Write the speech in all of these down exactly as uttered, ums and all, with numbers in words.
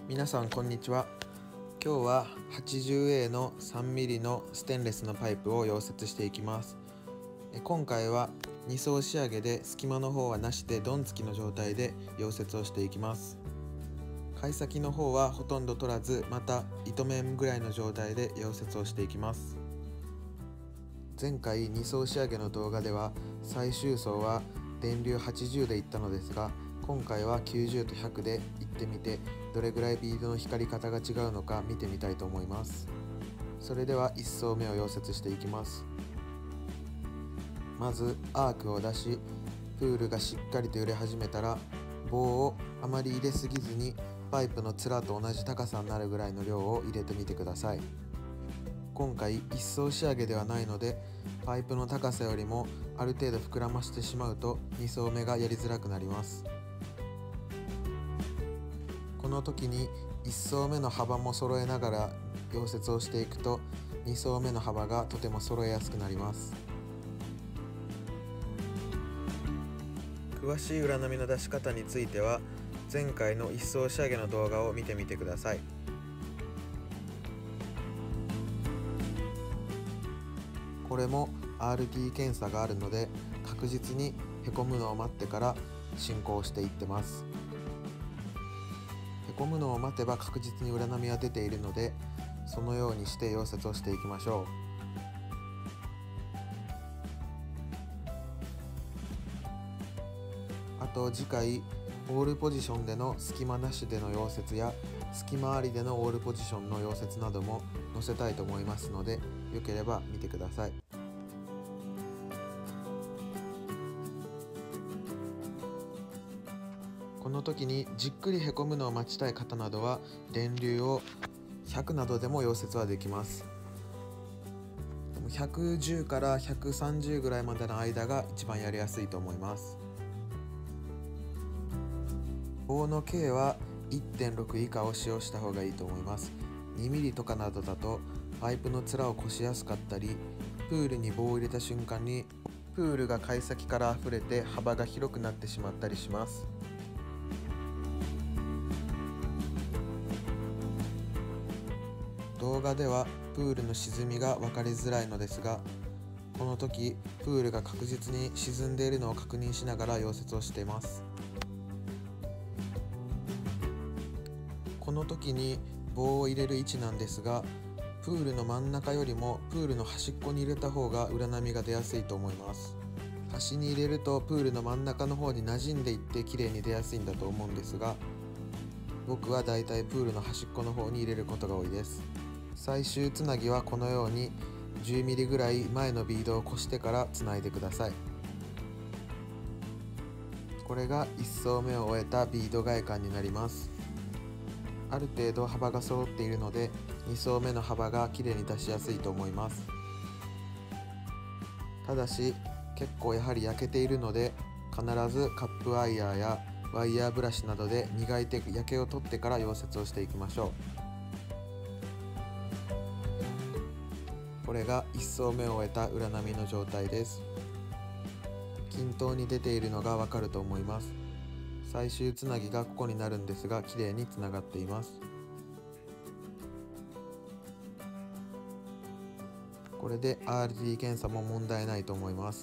皆さんこんにちは。今日は はちじゅうエー の さんミリ のステンレスのパイプを溶接していきます。今回はに層仕上げで隙間の方はなしでドン付きの状態で溶接をしていきます。貝先の方はほとんど取らず、また糸面ぐらいの状態で溶接をしていきます。前回に層仕上げの動画では最終層は電流はちじゅうでいったのですが、今回はきゅうじゅうとひゃくでいってみて、どれぐらいビードの光り方が違うのか見てみたいと思います。それではいち層目を溶接していきます。まずアークを出し、プールがしっかりと揺れ始めたら、棒をあまり入れすぎずにパイプの面と同じ高さになるぐらいの量を入れてみてください。今回いち層仕上げではないので、パイプの高さよりもある程度膨らましてしまうとに層目がやりづらくなります。この時にいち層目の幅も揃えながら溶接をしていくと、に層目の幅がとても揃えやすくなります。詳しい裏波の出し方については前回のいち層仕上げの動画を見てみてください。これも アールティー 検査があるので、確実にへこむのを待ってから進行していってます。へこむのを待てば確実に裏波は出ているので、そのようにして溶接をしていきましょう。あと次回オールポジションでの隙間なしでの溶接や隙間ありでのオールポジションの溶接なども載せたいと思いますので、よければ見てください。この時にじっくりへこむのを待ちたい方などは電流をひゃくなどでも溶接はできます。ひゃくじゅうからひゃくさんじゅうぐらいまでの間が一番やりやすいと思います。棒の径は いってんろく 以下を使用した方がいいと思います。にミリとかなどだとパイプの面をこしやすかったり、プールに棒を入れた瞬間にプールが貝先から溢れて幅が広くなってしまったりします。動画ではプールの沈みが分かりづらいのですが、この時プールが確実に沈んでいるのを確認しながら溶接をしています。この時に棒を入れる位置なんですが、プールの真ん中よりもプールの端っこに入れた方が裏波が出やすいと思います。端に入れるとプールの真ん中の方に馴染んでいって綺麗に出やすいんだと思うんですが、僕はだいたいプールの端っこの方に入れることが多いです。最終つなぎはこのようにじゅうミリぐらい前のビードをこしてからつないでください。これがいち層目を終えたビード外観になります。ある程度幅が揃っているのでに層目の幅がきれいに出しやすいと思います。ただし結構やはり焼けているので、必ずカップワイヤーやワイヤーブラシなどで磨いて焼けを取ってから溶接をしていきましょう。これがいち層目を終えた裏波の状態です。均等に出ているのがわかると思います。最終つなぎがここになるんですが、綺麗につながっています。これで アールティー 検査も問題ないと思います。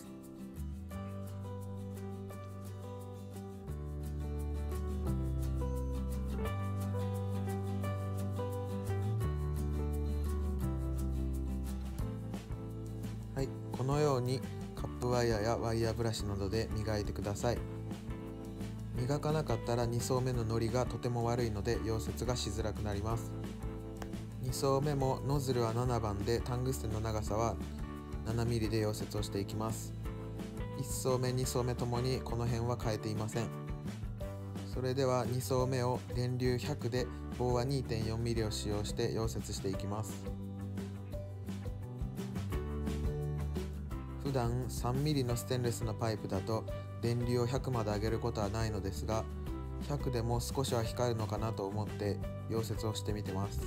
はい、このようにカップワイヤーやワイヤーブラシなどで磨いてください。磨かなかったらに層目のノリがとても悪いので溶接がしづらくなります。に層目もノズルはななばんでタングステンの長さはななミリで溶接をしていきます。いち層目に層目ともにこの辺は変えていません。それではに層目を電流ひゃくで棒は にてんよんミリを使用して溶接していきます。普段さんミリのステンレスのパイプだと電流をひゃくまで上げることはないのですが、ひゃくでも少しは光るのかなと思って溶接をしてみてます。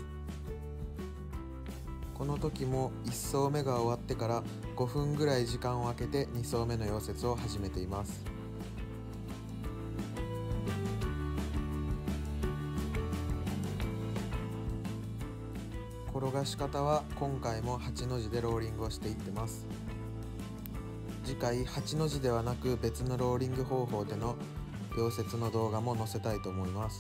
この時もいち層目が終わってからごふんぐらい時間を空けてに層目の溶接を始めています。 転がし方は今回もはちの字でローリングをしていってます。次回はちの字ではなく別のローリング方法での溶接の動画も載せたいと思います。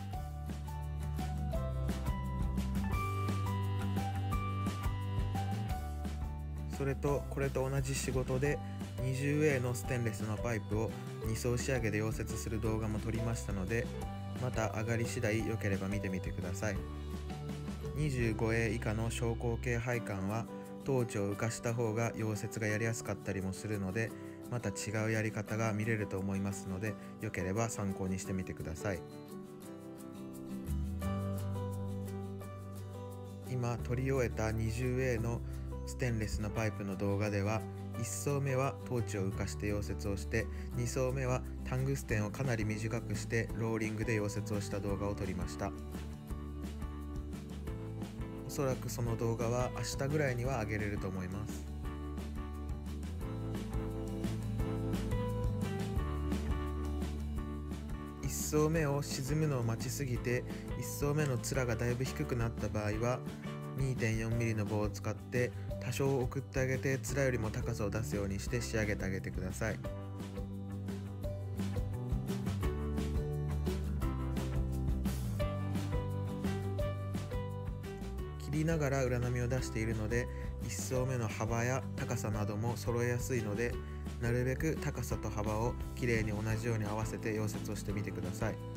それとこれと同じ仕事で にじゅうエー のステンレスのパイプをに層仕上げで溶接する動画も撮りましたので、また上がり次第良ければ見てみてください。にじゅうごエー 以下の昇降系配管はトーチを浮かした方が溶接がやりやすかったりもするので、また違うやり方が見れると思いますので、良ければ参考にしてみてください。今撮り終えた にじゅうエー のステンレスのパイプの動画では、いっ層目はトーチを浮かして溶接をして、に層目はタングステンをかなり短くしてローリングで溶接をした動画を撮りました。おそらくその動画は明日ぐらいには上げれると思います。いっ層目を沈むのを待ちすぎていっ層目の面がだいぶ低くなった場合は にてんよんミリ の棒を使って多少送ってあげて、面よりも高さを出すようにして仕上げてあげてください。切りながら裏波を出しているので、いっ層目の幅や高さなども揃えやすいので、なるべく高さと幅をきれいに同じように合わせて溶接をしてみてください。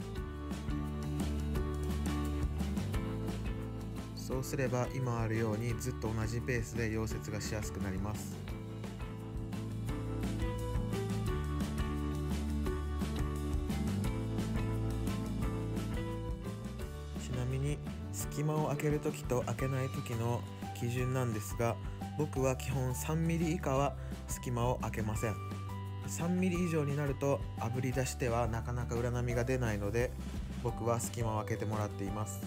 そうすれば今あるようにずっと同じペースで溶接がしやすくなります。ちなみに隙間を開けるときと開けないときの基準なんですが、僕は基本さんミリ以下は隙間を開けません。さんミリ以上になると炙り出してはなかなか裏波が出ないので、僕は隙間を開けてもらっています。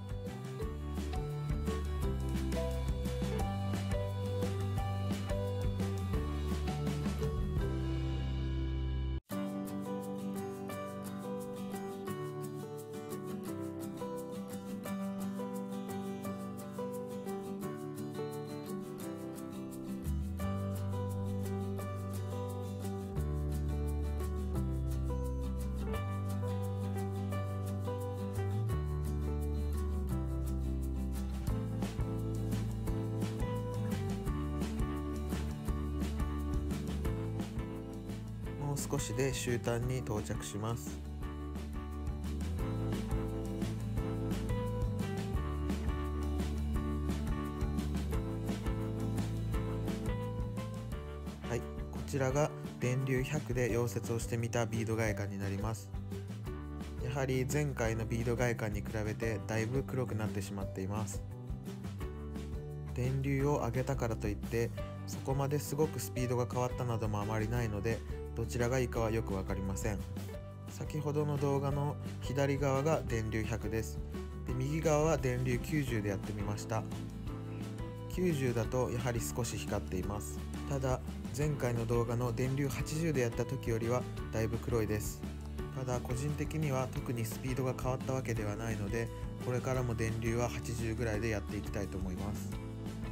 もう少しで終端に到着します。はい、こちらが電流ひゃくで溶接をしてみたビード外観になります。やはり前回のビード外観に比べてだいぶ黒くなってしまっています。電流を上げたからといってそこまですごくスピードが変わったなどもあまりないので、どちらがいいかはよく分かりません。先ほどの動画の左側が電流ひゃくです。で、右側は電流きゅうじゅうでやってみました。きゅうじゅうだとやはり少し光っています。ただ前回の動画の電流はちじゅうでやった時よりはだいぶ黒いです。ただ個人的には特にスピードが変わったわけではないので、これからも電流ははちじゅうぐらいでやっていきたいと思います。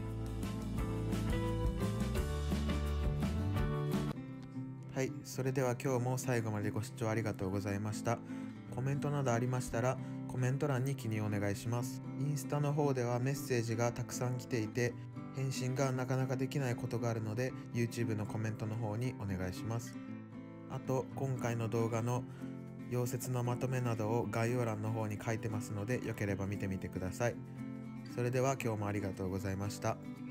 はい、それでは今日も最後までご視聴ありがとうございました。コメントなどありましたらコメント欄に記入お願いします。インスタの方ではメッセージがたくさん来ていて返信がなかなかできないことがあるので YouTube のコメントの方にお願いします。あと今回の動画の溶接のまとめなどを概要欄の方に書いてますので、よければ見てみてください。それでは今日もありがとうございました。